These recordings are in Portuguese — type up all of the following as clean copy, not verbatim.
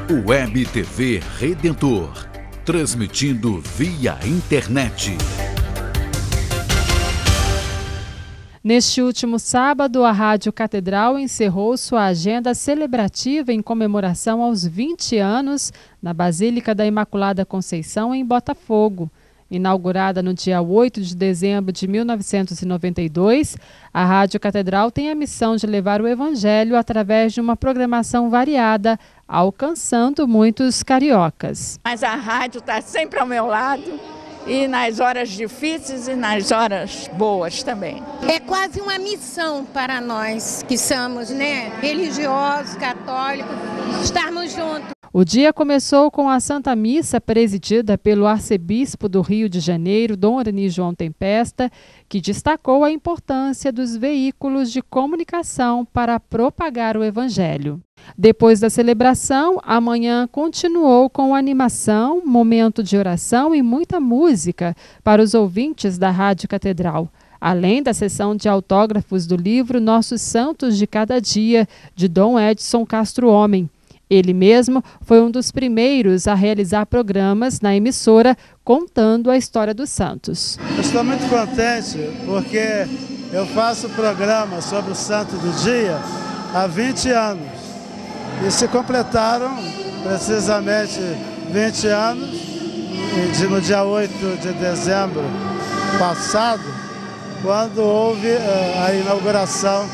Web TV Redentor, transmitindo via internet. Neste último sábado, a Rádio Catedral encerrou sua agenda celebrativa em comemoração aos 20 anos na Basílica da Imaculada Conceição, em Botafogo. Inaugurada no dia 8 de dezembro de 1992, a Rádio Catedral tem a missão de levar o Evangelho através de uma programação variada, alcançando muitos cariocas. Mas a rádio está sempre ao meu lado, e nas horas difíceis e nas horas boas também. É quase uma missão para nós que somos, religiosos, católicos, estarmos juntos. O dia começou com a Santa Missa presidida pelo arcebispo do Rio de Janeiro, Dom Arani João Tempesta, que destacou a importância dos veículos de comunicação para propagar o Evangelho. Depois da celebração, a manhã continuou com animação, momento de oração e muita música para os ouvintes da Rádio Catedral, além da sessão de autógrafos do livro Nossos Santos de Cada Dia, de Dom Edson Castro Homem. Ele mesmo foi um dos primeiros a realizar programas na emissora contando a história dos santos. Eu estou muito contente porque eu faço programa sobre o Santo do Dia há 20 anos. E se completaram precisamente 20 anos, no dia 8 de dezembro passado, quando houve a inauguração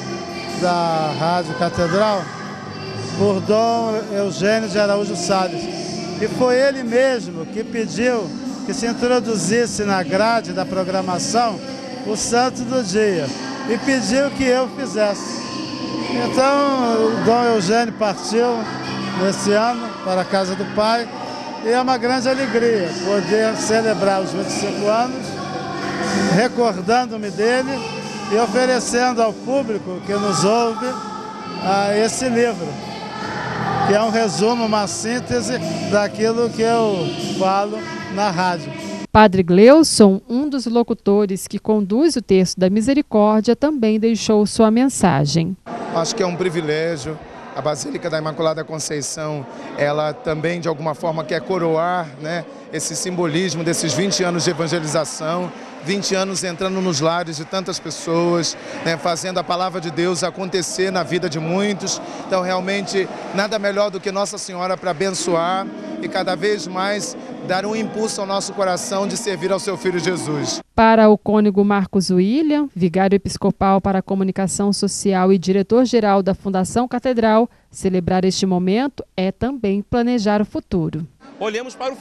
da Rádio Catedral por Dom Eugênio de Araújo Salles. E foi ele mesmo que pediu que se introduzisse na grade da programação o Santo do Dia e pediu que eu fizesse. Então, o Dom Eugênio partiu nesse ano para a casa do Pai e é uma grande alegria poder celebrar os 25 anos, recordando-me dele e oferecendo ao público que nos ouve esse livro, que é um resumo, uma síntese daquilo que eu falo na rádio. Padre Gleuson, um dos locutores que conduz o Terço da Misericórdia, também deixou sua mensagem. Acho que é um privilégio. A Basílica da Imaculada Conceição, ela também de alguma forma quer coroar, esse simbolismo desses 20 anos de evangelização, 20 anos entrando nos lares de tantas pessoas, fazendo a palavra de Deus acontecer na vida de muitos. Então realmente nada melhor do que Nossa Senhora para abençoar e cada vez mais dar um impulso ao nosso coração de servir ao seu Filho Jesus. Para o cônego Marcos William, vigário episcopal para a comunicação social e diretor-geral da Fundação Catedral, celebrar este momento é também planejar o futuro. Olhemos para o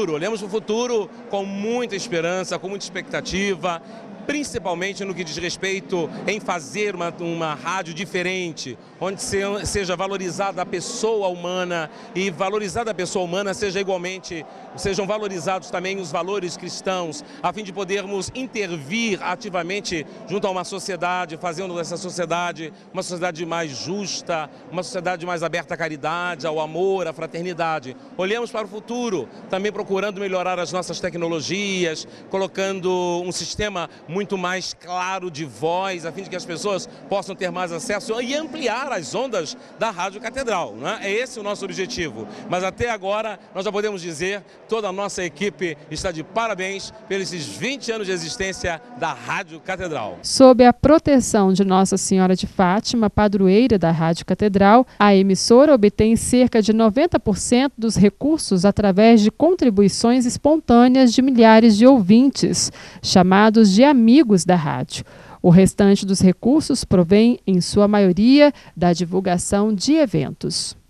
futuro com muita esperança, com muita expectativa, principalmente no que diz respeito em fazer uma rádio diferente, onde seja valorizada a pessoa humana e valorizada a pessoa humana sejam valorizados também os valores cristãos, a fim de podermos intervir ativamente junto a uma sociedade, fazendo dessa sociedade uma sociedade mais justa, uma sociedade mais aberta à caridade, ao amor, à fraternidade. Olhemos para o futuro, também procurando melhorar as nossas tecnologias, colocando um sistema muito mais claro de voz, a fim de que as pessoas possam ter mais acesso e ampliar as ondas da Rádio Catedral. É esse o nosso objetivo. Mas até agora, nós já podemos dizer, toda a nossa equipe está de parabéns pelos 20 anos de existência da Rádio Catedral. Sob a proteção de Nossa Senhora de Fátima, padroeira da Rádio Catedral, a emissora obtém cerca de 90% dos recursos através de contribuições espontâneas de milhares de ouvintes, chamados de amigos da rádio. O restante dos recursos provém, em sua maioria, da divulgação de eventos.